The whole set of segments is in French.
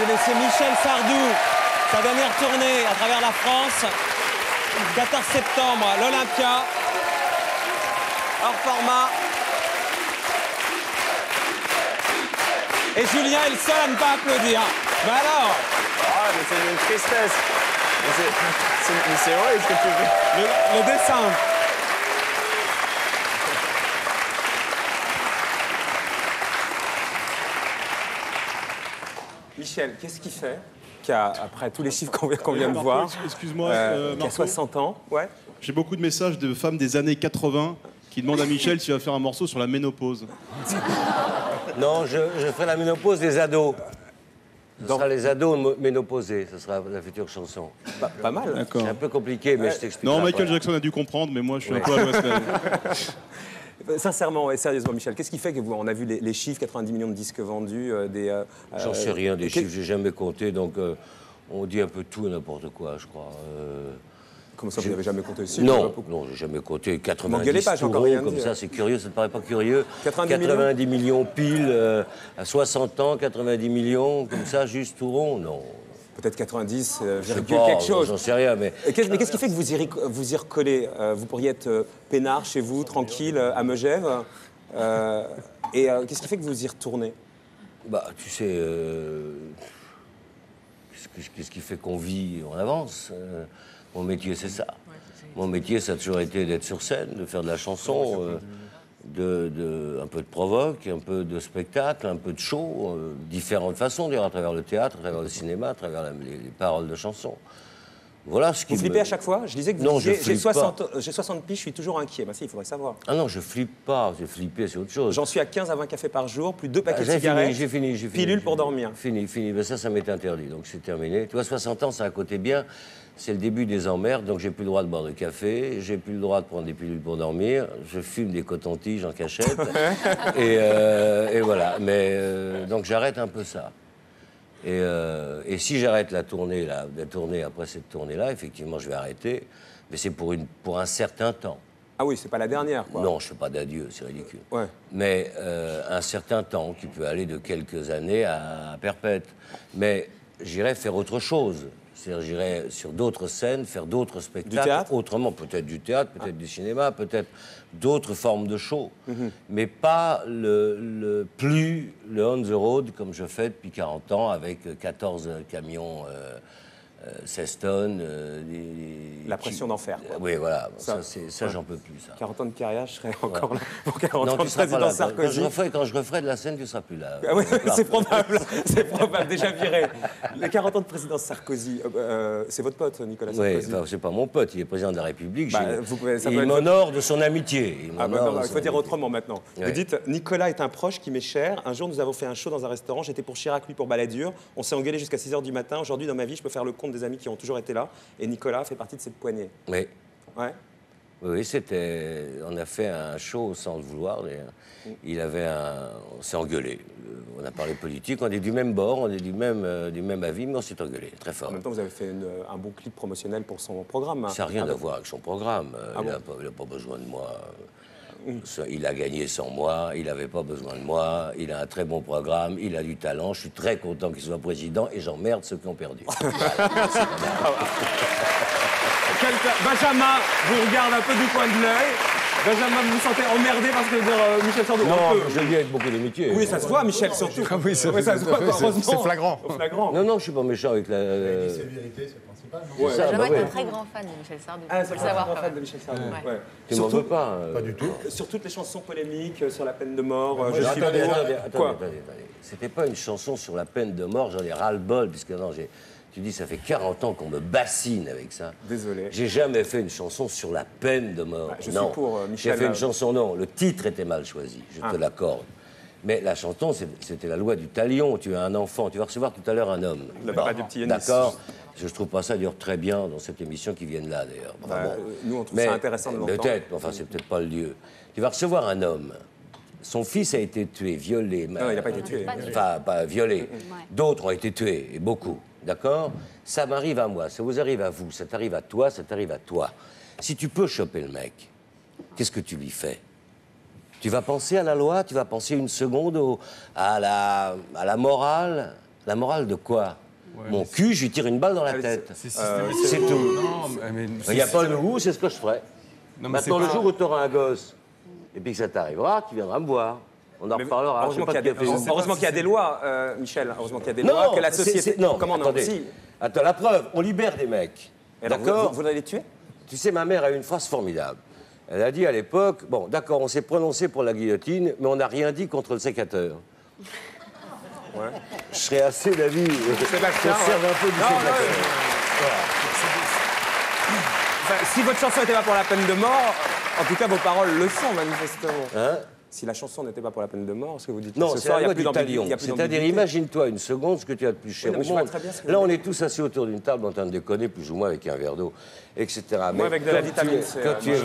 connaissez Michel Sardou, sa dernière tournée à travers la France. 14 septembre, à l'Olympia. Hors format. Et Julien est le seul à ne pas applaudir. Mais alors? Ah, mais c'est une tristesse. Mais c'est vrai ce que tu fais. Le dessin. Michel, qu'est-ce qui fait qu'après tous les chiffres qu'on vient de voir, excuse-moi, qui a 60 ans, ouais. J'ai beaucoup de messages de femmes des années 80 qui demandent à Michel s'il va faire un morceau sur la ménopause. Non, je ferai la ménopause des ados. Ce sera les ados ménopausés, ce sera la future chanson. Pas mal. D'accord. C'est un peu compliqué, mais je t'explique. Non, Michael Jackson a dû comprendre, mais moi je suis un peu à l'ouest. Sincèrement et sérieusement, Michel, qu'est-ce qui fait que on a vu les chiffres, 90 millions de disques vendus, J'en sais rien des chiffres, j'ai jamais compté, donc on dit un peu tout et n'importe quoi, je crois. Comment ça, vous n'avez jamais compté aussi? Non, j'ai jamais compté 90 pas, j'ai encore rien comme dit. ça, c'est curieux, ça ne te paraît pas curieux? 90 millions pile, à 60 ans, 90 millions, comme ça, juste tout rond, non. Peut-être 90, Je sais quelque pas, chose. j'en sais rien, mais... Mais qu'est-ce qui fait que vous y recollez? Vous pourriez être peinard chez vous, tranquille, à Megève. Qu'est-ce qui fait que vous y retournez? Bah, tu sais, qu'est-ce qui fait qu'on vit, on avance. Mon métier, c'est ça. Mon métier, ça a toujours été d'être sur scène, de faire de la chanson, un peu de provoque, un peu de spectacle, un peu de show, différentes façons, d'ailleurs, à travers le théâtre, à travers le cinéma, à travers les paroles de chansons. Voilà ce qui Vous flippez à chaque fois? Je disais que vous non, disiez, j'ai 60 piges, je suis toujours inquiet. Bah si, il faudrait savoir. Ah non, je flippe pas, j'ai flippé, c'est autre chose. J'en suis à 15 à 20 cafés par jour, plus 2 paquets de cigarettes. J'ai fini. Pilule pour dormir. Fini. Ben ça m'est interdit, donc c'est terminé. Tu vois, 60 ans, c'est un côté bien. C'est le début des emmerdes, donc j'ai plus le droit de boire de café, j'ai plus le droit de prendre des pilules pour dormir, je fume des cotons-tiges en cachette, et voilà. Mais donc j'arrête un peu ça. Et si j'arrête la tournée après cette tournée-là, effectivement, je vais arrêter, mais c'est pour un certain temps. Ah oui, c'est pas la dernière, quoi. Non, je fais pas d'adieu, c'est ridicule. Ouais. Mais un certain temps qui peut aller de quelques années à perpète. Mais j'irai faire autre chose. C'est-à-dire, j'irai sur d'autres scènes, faire d'autres spectacles. Du théâtre? Autrement, peut-être du théâtre, peut-être du cinéma, peut-être d'autres formes de show. Mais pas le on the road comme je fais depuis 40 ans avec 14 camions 16 tonnes. La pression d'enfer, quoi. Oui, voilà. Ça j'en peux plus, ça. 40 ans de carrière, je serais encore là pour 40 Non, ans de tu seras pas président là. Sarkozy. Quand je referai de la scène, tu ne seras plus là. Ah oui, c'est probable, déjà viré. Les 40 ans de président Sarkozy, c'est votre pote, Nicolas Sarkozy? Oui, enfin, c'est pas mon pote, il est président de la République. Il m'honore de son amitié. Il faut dire autrement maintenant. Ouais. Vous dites, Nicolas est un proche qui m'est cher. Un jour, nous avons fait un show dans un restaurant. J'étais pour Chirac, lui pour Balladur. On s'est engueulé jusqu'à 6 h du matin. Aujourd'hui, dans ma vie, je peux faire le compte des amis qui ont toujours été là. Et Nicolas fait partie de cette poignée. Oui. Ouais. Oui, on a fait un show sans le vouloir, d'ailleurs. On s'est engueulé. On a parlé politique, on est du même bord, on est du même avis, mais on s'est engueulé, très fort. En même temps, vous avez fait un bon clip promotionnel pour son programme. Ça n'a rien à voir avec son programme. Il n'a pas besoin de moi. Il a gagné sans moi, il n'avait pas besoin de moi, il a un très bon programme, il a du talent, je suis très content qu'il soit président et j'emmerde ceux qui ont perdu. Benjamin vous regarde un peu du coin de l'œil. Benjamin, vous vous sentez emmerdé parce que Michel Sardou... Non, je le dis avec beaucoup d'amitié. Oui, ça se voit, Michel, surtout. Ah oui, ça se voit, heureusement. C'est flagrant. Non, je ne suis pas méchant avec la... La sévérité, c'est le principal. Ouais. Benjamin est un très grand fan de Michel Sardou. Ah, c'est faut un le savoir. grand fan de Michel Sardou. Ouais. Ouais. Tu m'en veux pas Pas du tout. Sur toutes les chansons polémiques, sur la peine de mort, je suis Attendez. Quoi? C'était pas une chanson sur la peine de mort, j'en ai ras-le-bol, puisque non, tu dis, ça fait 40 ans qu'on me bassine avec ça. Désolé. J'ai jamais fait une chanson sur la peine de mort. Je non. suis pour Michel. J'ai fait une chanson, non. Le titre était mal choisi, je te l'accorde. Mais la chanson, c'était la loi du talion. Tu as un enfant, tu vas recevoir tout à l'heure un homme. Le papa du petit Yanis. D'accord. Je trouve pas ça d'ailleurs très bien dans cette émission qui viennent là, d'ailleurs. Enfin, nous, on trouve ça intéressant de l'entendre. Peut-être, enfin, c'est peut-être pas le lieu. Tu vas recevoir un homme. Son fils a été tué, violé. Non, il n'a pas été tué. Enfin, pas violé. D'autres ont été tués, et beaucoup. D'accord? Ça m'arrive à moi, ça vous arrive à vous, ça t'arrive à toi, ça t'arrive à toi. Si tu peux choper le mec, qu'est-ce que tu lui fais? Tu vas penser à la loi? Tu vas penser une seconde à la morale? La morale de quoi? Mon cul, je lui tire une balle dans la tête. C'est C'est tout. Non, mais Il n'y a pas de goût, c'est ce que je ferai. Non, mais Maintenant, c'est le pas- jour où tu auras un gosse, et puis que ça t'arrivera, tu viendras me voir. On en reparlera. Heureusement qu'il y a des, lois, Michel. Heureusement qu'il y a des Non, lois, que la société. non, Comment non attendez. Si. Attends, la preuve, on libère des mecs. Et alors, D'accord. vous allez les tuer? Tu sais, ma mère a eu une phrase formidable. Elle a dit à l'époque, bon, d'accord, on s'est prononcé pour la guillotine, mais on n'a rien dit contre le sécateur. Ouais. Je serais assez d'avis Sébastien, qu'on serve un peu du sécateur. Enfin, si votre chanson n'était pas pour la peine de mort, en tout cas, vos paroles le sont, manifestement. Hein? Si la chanson n'était pas pour la peine de mort, ce que vous dites Non, ce c'est soir, la il loi n'y a du plus talion. d'ambiguïté. C'est-à-dire, imagine-toi une seconde ce que tu as de plus cher Oui, non, au mais je vois monde. très bien ce que vous Là, on dites. est tous assis autour d'une table en train de déconner, plus ou moins avec un verre d'eau, etc. Moi, avec de la vitamine C, Quand tu es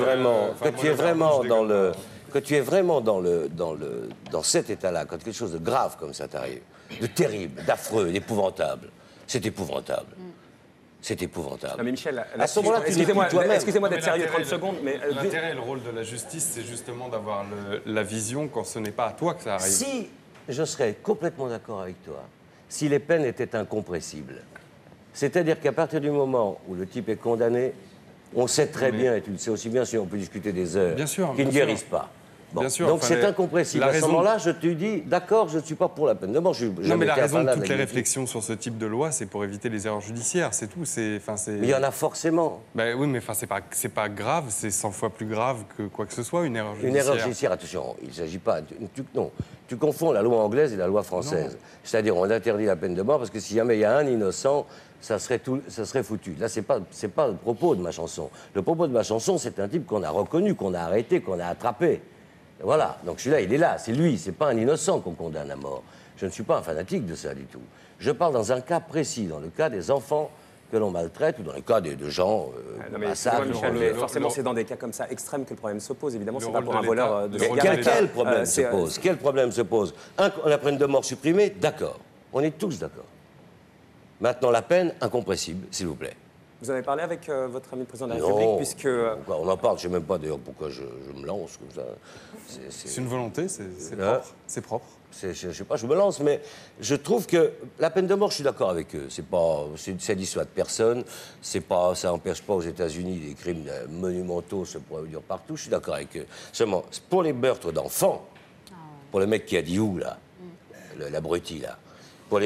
vraiment dans cet état-là, quand quelque chose de grave comme ça t'arrive, de terrible, d'affreux, d'épouvantable, c'est épouvantable. C'est épouvantable. Non, mais Michel, À ce moment-là, tu excusez-moi n'es plus toi-même. excusez-moi Non, d'être mais sérieux 30 l'intérêt, secondes, mais L'intérêt et le rôle de la justice, c'est justement d'avoir la vision quand ce n'est pas à toi que ça arrive. Si je serais complètement d'accord avec toi, si les peines étaient incompressibles, c'est-à-dire qu'à partir du moment où le type est condamné, on sait très bien, et tu le sais aussi bien, si on peut discuter des heures, Bien sûr, qu'ils ne bien sûr. guérissent pas. Bon. Bien sûr, Donc enfin, c'est incompressible. la À ce raison- moment-là, je te dis, d'accord, je ne suis pas pour la peine de mort. Non, mais la raison de toutes les réflexions sur ce type de loi, c'est pour éviter les erreurs judiciaires, c'est tout. Mais il y en a forcément. Ben oui, mais enfin, c'est pas grave, c'est 100 fois plus grave que quoi que ce soit, une erreur Une judiciaire. erreur judiciaire, attention, il ne s'agit pas. Non, tu confonds la loi anglaise et la loi française. C'est-à-dire, on interdit la peine de mort parce que si jamais il y a un innocent, ça serait foutu. Là, c'est pas le propos de ma chanson. Le propos de ma chanson, c'est un type qu'on a reconnu, qu'on a arrêté, qu'on a attrapé. Voilà, donc celui-là, il est là, c'est lui, c'est pas un innocent qu'on condamne à mort. Je ne suis pas un fanatique de ça du tout. Je parle dans un cas précis, dans le cas des enfants que l'on maltraite ou dans le cas de gens non, mais massacres, excusez-moi, Michel, le- forcément, le- c'est dans des cas comme ça extrêmes que le problème se pose. Évidemment, Le c'est pas rôle pour de un voleur l'État- de le rôle de cigarettes. l'État- Quel problème se c'est- pose? Quel problème se pose? La peine de mort supprimée, d'accord. On est tous d'accord. Maintenant, la peine incompressible, s'il vous plaît. Vous en avez parlé avec votre ami le président de la Non. République, puisque Pourquoi on en parle, je ne sais même pas d'ailleurs pourquoi je me lance comme ça. C'est une volonté, c'est Hein? propre. C'est propre. Je ne sais pas, je me lance, mais je trouve que la peine de mort, je suis d'accord avec eux. Ça dissuade personne. Ça n'empêche pas aux États-Unis des crimes monumentaux se produire partout. Je suis d'accord avec eux. Seulement, pour les meurtres d'enfants, pour le mec qui a dit où là, l'abruti là, pour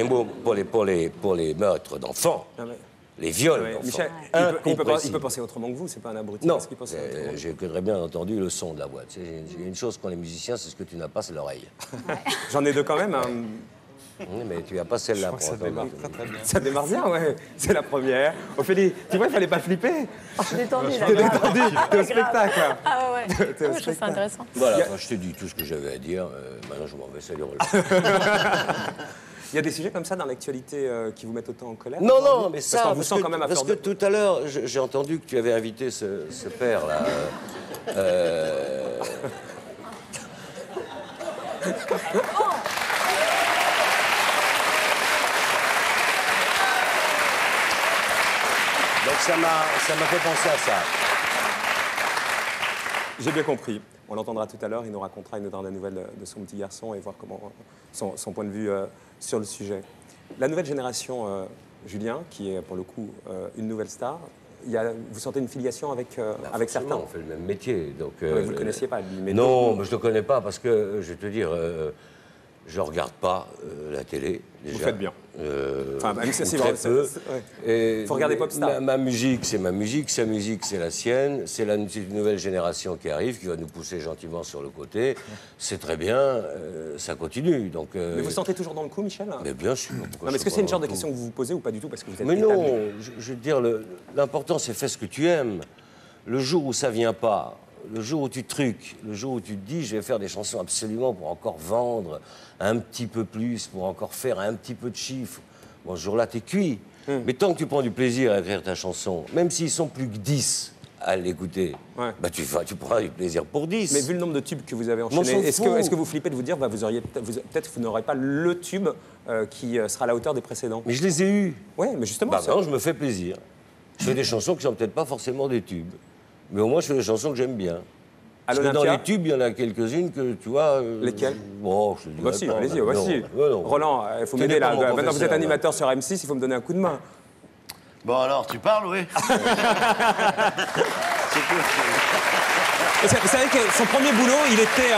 les meurtres d'enfants, Non, mais- les viols Ouais, d'enfants, Michel, il peut penser autrement que vous, c'est pas un abruti. Non, parce qu'il pense autrement que vous. j'écouterais bien entendu le son de la voix. Tu sais, il y a une chose qu'ont les musiciens, c'est ce que tu n'as pas, c'est l'oreille. J'en ai deux quand même. Hein. Oui, mais tu n'as pas celle-là pour Ça entendre. démarre très très bien. Ça démarre bien, ouais. C'est la première. Ophélie, tu vois, il fallait pas flipper. Je suis détendue, là. T'es détendu, t'es au spectacle. Ah ouais, ouais. T'es au Ah, je trouve ça intéressant. Voilà, enfin, je t'ai dit tout ce que j'avais à dire. Maintenant, je m'en vais, ça déroule. Il y a des sujets comme ça dans l'actualité qui vous mettent autant en colère Non, aujourd'hui non, mais ça. Parce qu'on vous sent quand même à parce fleur que de... tout à l'heure, j'ai entendu que tu avais invité ce père-là. Donc ça m'a fait penser à ça. J'ai bien compris. On l'entendra tout à l'heure. Il nous racontera, il nous donnera des nouvelles de son petit garçon et voir comment son point de vue sur le sujet. La nouvelle génération, Julien, qui est pour le coup une nouvelle star, vous sentez une filiation avec certains On fait le même métier. Donc, Ouais, vous ne le connaissiez pas, lui. Mais non, donc, mais je ne le connais pas parce que, je vais te dire, je ne regarde pas la télé. Déjà. Vous faites bien. Enfin, même si Ou c'est très vrai, peu. ouais. Et Faut regarder Popstar. Ma musique, c'est ma musique. Sa musique, c'est la sienne. C'est une nouvelle génération qui arrive, qui va nous pousser gentiment sur le côté. C'est très bien. Ça continue. Donc, Mais vous sentez toujours dans le coup, Michel mais bien sûr. Non, mais est-ce que c'est une genre de question que vous vous posez ou pas du tout parce que vous êtes Mais établi non, je veux dire, l'important, c'est fais ce que tu aimes. Le jour où ça vient pas, le jour où tu truques, le jour où tu te dis, je vais faire des chansons absolument pour encore vendre un petit peu plus, pour encore faire un petit peu de chiffres, bon, ce jour-là, t'es cuit. Mais tant que tu prends du plaisir à écrire ta chanson, même s'ils sont plus que 10 à l'écouter, Ouais. bah tu prends du plaisir pour 10. Mais vu le nombre de tubes que vous avez s'en enchaînés, est-ce fous. que vous flippez de vous dire, bah, peut-être vous n'aurez pas le tube qui sera à la hauteur des précédents Mais je les ai eus. Oui, mais justement. Bah ça- non, je me fais plaisir. Je fais des chansons qui sont peut-être pas forcément des tubes, mais au moins je fais des chansons que j'aime bien. Parce que dans les tubes, il y en a quelques-unes que tu vois. Lesquelles? Bon, je te dis. Bah si, allez-y, voici. Roland, il faut m'aider là. Maintenant vous êtes animateur sur M6, il faut me donner un coup de main. Bon, alors, tu parles, oui. Vous savez que son premier boulot, il était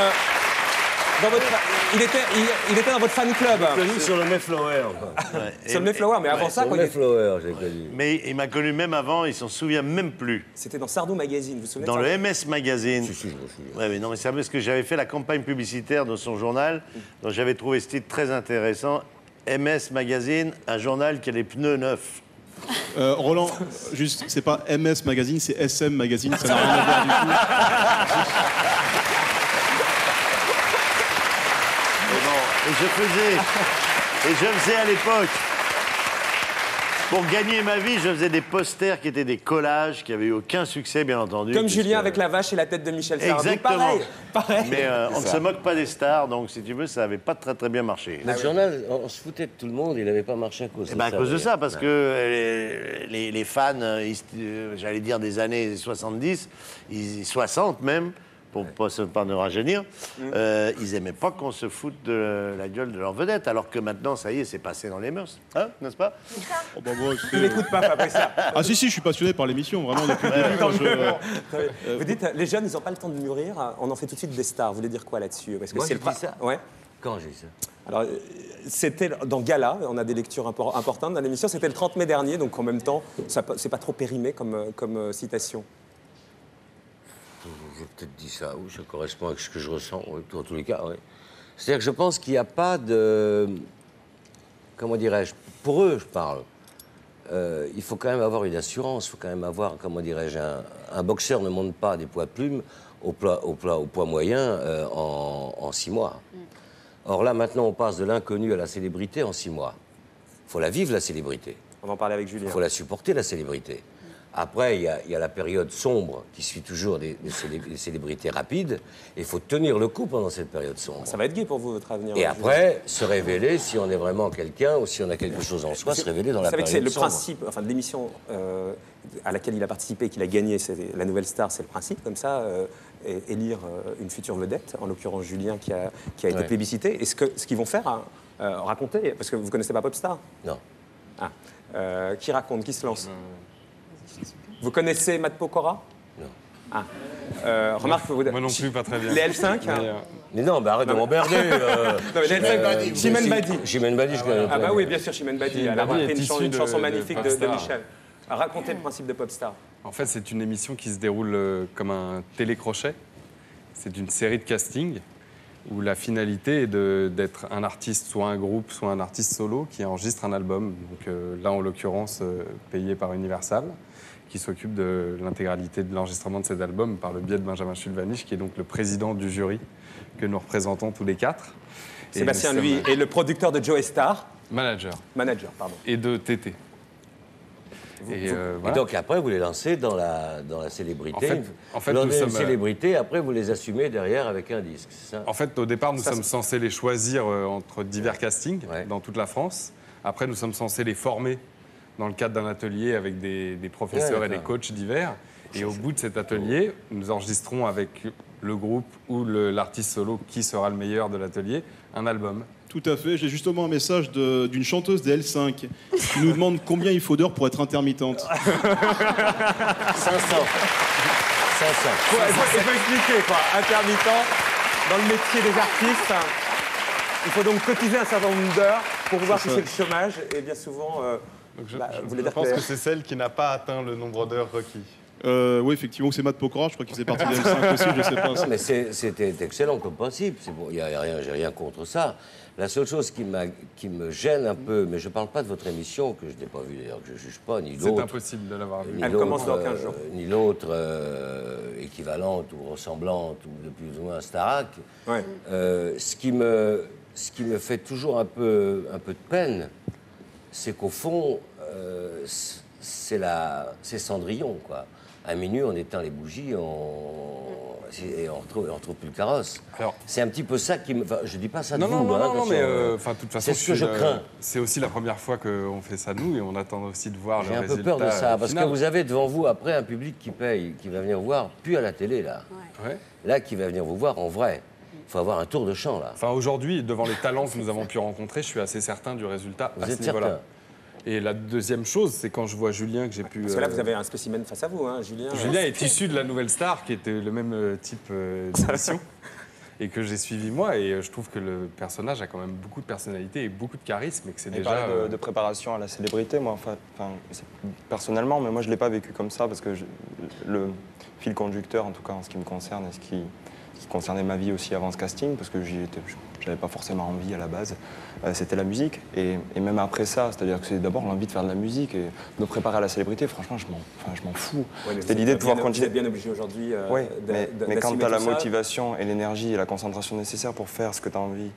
il était dans votre fan club. J'ai connu sur le Mayflower. Sur le Mayflower, mais avant ça, Sur quoi. le Mayflower, j'ai connu. Mais il m'a connu même avant, il s'en souvient même plus. C'était dans Sardou Magazine, vous vous souvenez? Dans le MS Magazine. Si, je me souviens. Ouais, mais non, mais c'est parce que j'avais fait la campagne publicitaire de son journal, dont j'avais trouvé ce titre très intéressant. MS Magazine, un journal qui a les pneus neufs. Roland, juste, c'est pas MS Magazine, c'est SM Magazine, ça n'a rien à voir du tout. Et je faisais à l'époque, pour gagner ma vie, je faisais des posters qui étaient des collages, qui n'avaient eu aucun succès, bien entendu. Comme Julien avec la vache et la tête de Michel Sardou. Exactement. Pareil. Mais on ne se moque pas des stars, donc si tu veux, ça n'avait pas très très bien marché. Le journal, on se foutait de tout le monde, il n'avait pas marché à cause de ça. À cause de ça, parce que les fans, j'allais dire des années 70, 60 même, pour pas ne rajeunir, ils aimaient pas qu'on se foute de la gueule de leur vedette, alors que maintenant, ça y est, c'est passé dans les mœurs, hein, n'est-ce pas? Oh, bah, moi, Il n'écoute pas, Fabrice. ah si, je suis passionné par l'émission, vraiment, depuis le début. Moi, Vous dites, les jeunes, ils n'ont pas le temps de mûrir, on en fait tout de suite des stars. Vous voulez dire quoi là-dessus? Parce que Moi, c'est j'ai le dit ça. Ouais. Quand j'ai dit ça? Alors, c'était dans Gala, on a des lectures importantes dans l'émission, c'était le 30 mai dernier, donc en même temps, c'est pas trop périmé comme citation. J'ai peut-être dit ça, oui, ça correspond avec ce que je ressens, oui, dans tous les cas, oui. C'est-à-dire que je pense qu'il n'y a pas de... Comment dirais-je? Pour eux, je parle. Il faut quand même avoir une assurance, il faut quand même avoir, comment dirais-je, un boxeur ne monte pas des poids de plumes au poids moyen en 6 mois. Or là, maintenant, on passe de l'inconnu à la célébrité en 6 mois. Il faut la vivre, la célébrité. On va en parler avec Julien. Il faut la supporter, la célébrité. Après, il y a la période sombre qui suit toujours des célébrités rapides. Et il faut tenir le coup pendant cette période sombre. Ça va être gai pour vous, votre avenir. Et après, se révéler si on est vraiment quelqu'un ou si on a quelque chose en soi, se révéler dans la période sombre. Vous savez que c'est le principe, enfin, de l'émission à laquelle il a participé, qu'il a gagné, c'est la Nouvelle Star, c'est le principe, comme ça, élire une future vedette, en l'occurrence Julien, qui a été plébiscité. Et ce qu'ils vont faire, raconter, parce que vous ne connaissez pas Popstar? Non. Ah. Qui raconte? Qui se lance? Vous connaissez Matt Pokora? Non. Ah. Remarque, vous... Moi non plus, pas très bien. Les L5 Mais non, arrête de m'emmerder. Non, mais les L5, Chimène Badi. Chimène Badi, je connais. Ah bah oui, bien sûr, Chimène Badi. Elle a Badi repris est issue une chanson de magnifique de Popstar. Michel. Racontez le principe de Popstar. En fait, c'est une émission qui se déroule comme un télécrochet. C'est une série de castings où la finalité est d'être un artiste, soit un groupe, soit un artiste solo qui enregistre un album. Donc là, en l'occurrence, payé par Universal, qui s'occupe de l'intégralité de l'enregistrement de cet album par le biais de Benjamin Schulvanich, qui est donc le président du jury que nous représentons tous les 4. Sébastien, lui, est le producteur de Joe Star. Manager. Manager, pardon. Et de TT. Et voilà. donc après, vous les lancez dans la célébrité. En fait, dans nous une sommes, célébrité, après, vous les assumez derrière avec un disque, c'est ça? En fait, au départ, nous sommes censés les choisir entre divers castings Ouais. dans toute la France. Après, nous sommes censés les former dans le cadre d'un atelier avec des professeurs Ouais, et des d'accord. coachs divers. Et au bout de cet atelier, nous enregistrons avec le groupe ou l'artiste solo qui sera le meilleur de l'atelier un album. Tout à fait. J'ai justement un message d'une chanteuse des L5 qui nous demande combien il faut d'heures pour être intermittente. 500. 500. Il faut expliquer, quoi. Intermittent, dans le métier des artistes, il faut donc cotiser un certain nombre d'heures pour pouvoir toucher le chômage. Et bien souvent, Donc vous voulez je dire pense que- que c'est celle qui n'a pas atteint le nombre d'heures requis. Oui, effectivement, c'est Matt Pokora, je crois qu'il faisait partie des L5 aussi, je sais pas. Non, mais c'était excellent comme principe. C'est bon, j'ai rien contre ça. La seule chose qui me gêne un peu, mais je ne parle pas de votre émission, que je n'ai pas vue d'ailleurs, que je ne juge pas, ni C'est l'autre. impossible de l'avoir vu. Ni Elle l'autre, commence dans 15 jours. Ni l'autre équivalente ou ressemblante ou de plus ou moins Starac. Ouais. Ce qui me fait toujours un peu de peine, c'est qu'au fond, c'est Cendrillon, quoi. À minuit, on éteint les bougies, Et on retrouve plus le carrosse. Alors- C'est un petit peu ça qui me... Enfin, je dis pas ça de Non, vous, non, non, hein, non, attention, mais de toute façon, c'est ce que je crains. C'est aussi la première fois qu'on fait ça nous et on attend aussi de voir J'ai le un peu résultat peur de ça, parce final. que vous avez devant vous, après, un public qui paye, qui va venir voir, plus à la télé, là. Ouais. Là, qui va venir vous voir en vrai. Il faut avoir un tour de chant, là. Enfin, aujourd'hui, devant les talents que nous avons pu rencontrer, je suis assez certain du résultat Vous à ce êtes niveau-là. certain? Et la deuxième chose, c'est quand je vois Julien que j'ai pu... Parce que là, vous avez un spécimen face à vous, hein, Julien. Julien est issu de la Nouvelle Star, qui était le même type d'émission, et que j'ai suivi moi. Et je trouve que le personnage a quand même beaucoup de personnalité et beaucoup de charisme, et que c'est Et déjà... parler de préparation à la célébrité, moi, personnellement, mais moi je ne l'ai pas vécu comme ça, parce que le fil conducteur, en tout cas en ce qui me concerne, et ce qui concernait ma vie aussi avant ce casting, parce que j'avais pas forcément envie à la base, c'était la musique. Et même après ça, c'est-à-dire que c'est d'abord l'envie de faire de la musique et me préparer à la célébrité, franchement, je m'en fous. Ouais, c'était l'idée de pouvoir continuer. Vous êtes bien obligé aujourd'hui Oui, mais quand tu as la tout ça. motivation et l'énergie et la concentration nécessaires pour faire ce que tu as envie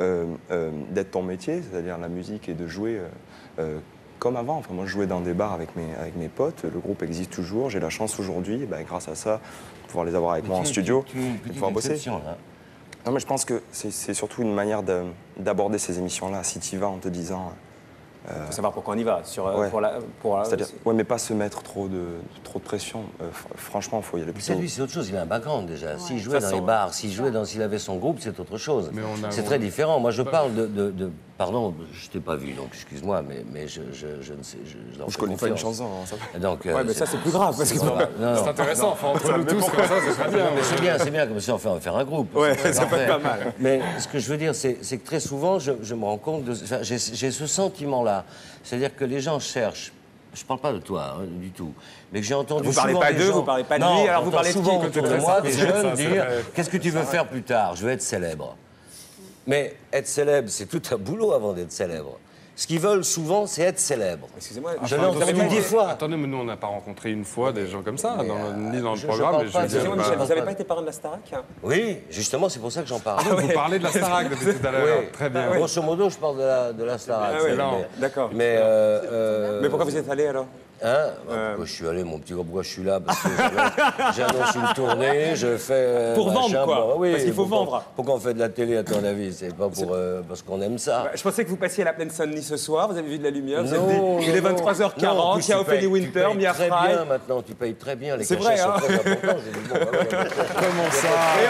d'être ton métier, c'est-à-dire la musique et de jouer comme avant. Enfin, moi, je jouais dans des bars avec mes potes. Le groupe existe toujours. J'ai la chance aujourd'hui, grâce à ça, de pouvoir les avoir avec moi en studio et de pouvoir bosser. Là. Non, mais je pense que c'est surtout une manière d'aborder ces émissions-là. Si tu y vas en te disant... Il faut savoir pourquoi on y va. Ouais. C'est-à-dire, mais pas se mettre trop de pression. Franchement, il faut y aller Mais plutôt. ça, lui, c'est autre chose. Il a un background déjà. S'il jouait Ça dans les sent, bars, s'il avait son groupe, c'est autre chose. Mais C'est très différent. Moi, je parle de pardon, je t'ai pas vu, donc excuse-moi, mais je ne sais. leur Je fais connais pas une confiance. chanson. Hein, ça... Donc, ouais, mais ça, c'est plus grave. Parce que voilà. Non, C'est non. intéressant, enfin, entre nous tous, comme ça, ce serait bien. Mais c'est bien, comme ça, on va faire un groupe. Ouais, C'est ça peut être parfait. pas mal. Mais ce que je veux dire, c'est que très souvent, je me rends compte, j'ai ce sentiment-là. C'est-à-dire que les gens cherchent, je ne parle pas de toi, hein, du tout, mais que j'ai entendu Vous parlez souvent pas des d'eux, gens... vous parlez pas de Non, lui, alors vous j'entends parlez de qui souvent quand autour c'est de très moi simple. des Ça, jeunes c'est dire vrai. qu'est-ce que tu veux faire plus tard? Je veux être célèbre. Mais être célèbre, c'est tout un boulot avant d'être célèbre. Ce qu'ils veulent souvent, c'est être célèbre. Excusez-moi, Je l'ai entendu 10 fois. Attendez, mais nous, on n'a pas rencontré une fois des gens comme ça, ni dans le je programme. parle mais pas je de- veux excusez-moi, dire, Michel, bah, vous n'avez pas été parrain de la Starac Oui, justement, c'est pour ça que j'en parle. Vous parlez de la Starac depuis tout à l'heure. Oui. Très bien. Grosso modo, je parle de la Starac. Ah ouais, non. D'accord. Mais, Mais pourquoi vous êtes allé alors Hein pourquoi je suis allé, mon petit gars, pourquoi je suis là? Parce que j'annonce une tournée, je fais... Pour vendre, machin, quoi. bah oui, Parce qu'il faut pourquoi- vendre. Pourquoi on fait de la télé, à ton avis? C'est pas pour, parce qu'on aime ça. Je pensais que vous passiez à la pleine Sunny ce soir, vous avez vu de la lumière, vous êtes Non, dit, il est non, non. 23h40, Non, en plus, il y a tu Ophélie payes- Winter, tu Mia payes très Fry. bien maintenant, tu payes très bien, les C'est cachets vrai, hein. sont très importants. J'ai dit, bon, bah, voilà. Comment ça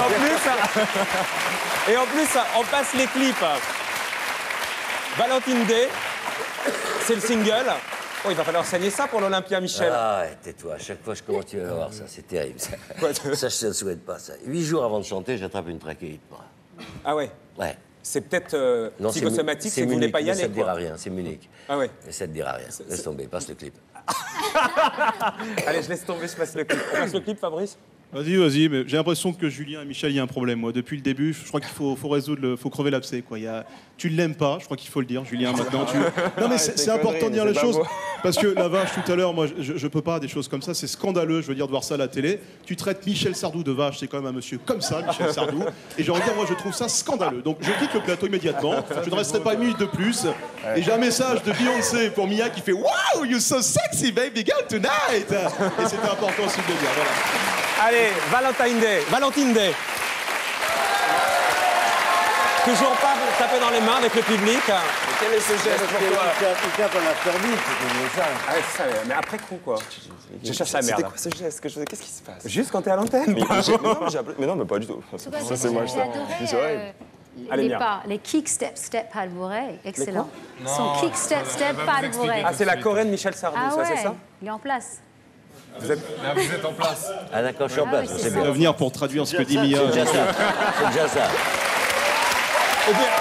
Et en plus, on passe les clips. Valentine Day, c'est le single. Oh, il va falloir saigner ça pour l'Olympia, Michel. Ah, tais-toi, à chaque fois je commence, tu vas voir ça, c'est terrible. Ça, ça je te le souhaite pas, ça. 8 jours avant de chanter, j'attrape une trachéite, moi. Ah ouais, Ouais. c'est peut-être Non, psychosomatique, c'est que vous voulez Munich, pas y mais aller. ça te dira quoi. rien, c'est Munich. Ah ouais. Mais ça te dira rien. Laisse tomber, passe le clip. Allez, je laisse tomber, je passe le clip. On passe le clip, Fabrice. Vas-y, mais j'ai l'impression que Julien et Michel, il y a un problème. Moi, depuis le début, je crois qu'il faut résoudre, faut crever l'abcès. Quoi. Tu ne l'aimes pas, je crois qu'il faut le dire, Julien, maintenant. Non, mais c'est important de dire les choses. Parce que la vache, tout à l'heure, moi, je peux pas des choses comme ça. C'est scandaleux, je veux dire, de voir ça à la télé. Tu traites Michel Sardou de vache, c'est quand même un monsieur comme ça, Michel Sardou. Et j'ai envie de dire, moi, je trouve ça scandaleux. Donc, je quitte le plateau immédiatement. Je ne resterai pas une minute de plus. Et j'ai un message de Beyoncé pour Mia qui fait Wow, you're so sexy, baby girl, tonight. Et c'était important aussi de le dire. Voilà. Allez, Valentine Day. Toujours pas vous taper dans les mains avec le public. Quel est ce geste pour toi? Il tape en afterbeat, c'est ça. Ah ouais, c'est ça, mais après coup, quoi. Je cherche la C'était merde. quoi ce geste que je faisais? Qu'est-ce qui se passe? Juste quand t'es à l'antenne. Mais non, mais pas du tout. Ça, c'est moi, J'ai ça. adoré C'est horrible. Allez, les Mia. pas, les kick step step pas de bourrée, excellent. Son kick step step pas de bourrée. Ah, c'est la Coréenne Michel Sardou, Ah ça, ouais, c'est ça il est en place. Là, vous êtes en place. Ah d'accord, je suis en Ah place, oui, c'est c'est bien. ça. À venir pour traduire ce que dit Mia. C'est déjà ça. C'est déjà ça. Eh bien...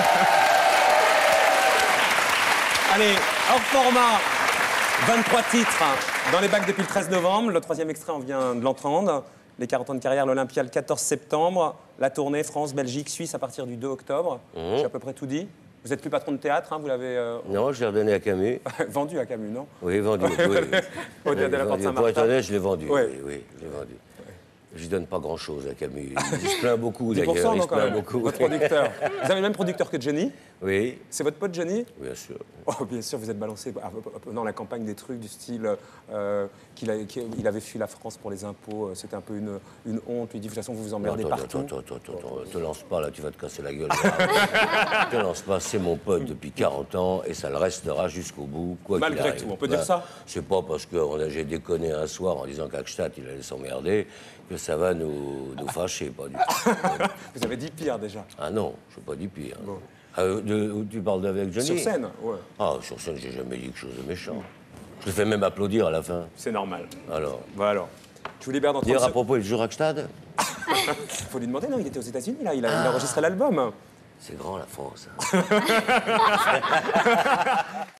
Allez, hors format, 23 titres dans les bacs depuis le 13 novembre. Le troisième extrait, on vient de l'entendre. Les 40 ans de carrière, l'Olympia le 14 septembre. La tournée France, Belgique, Suisse à partir du 2 octobre. J'ai à peu près tout dit. Vous n'êtes plus patron de théâtre, hein, vous l'avez Non, je l'ai redonné à Camus. vendu à Camus, non? Oui, vendu. Oui. Au-delà de la porte Vendu. Pour être Saint-Martin. honnête, je l'ai vendu. Ouais. Oui, je l'ai vendu. Je lui donne pas grand-chose à Camus. Il se plaint beaucoup 10%, d'ailleurs. Il non, se quand plaint même. beaucoup. Votre producteur. Vous avez le même producteur que Johnny? Oui, C'est votre pote Johnny? bien sûr. Oh, bien sûr, vous êtes balancé dans la campagne des trucs du style qu'il avait fui la France pour les impôts. C'était un peu une honte. Il dit, de toute façon, vous vous emmerdez partout. Attends, te lance pas là, tu vas te casser la gueule. Te lance pas, c'est mon pote depuis 40 ans et ça le restera jusqu'au bout, quoi qu'il Malgré arrive. tout, on peut dire ça? C'est pas parce que j'ai déconné un soir en disant qu'Ackstadt, il allait s'emmerder, que ça va nous fâcher, pas du tout. Vous avez dit pire déjà. Ah non, je n'ai pas dit pire. Bon. Tu parles d'avec Johnny? Sur scène, ouais. Ah, sur scène, j'ai jamais dit quelque chose de méchant. Je le fais même applaudir à la fin. C'est normal. Alors. Bah alors. Je vous libère dans 30 Dire à secondes. propos, il joue Rackstad? Il faut lui demander, non, il était aux États-Unis, là, il a enregistré l'album. C'est grand la France.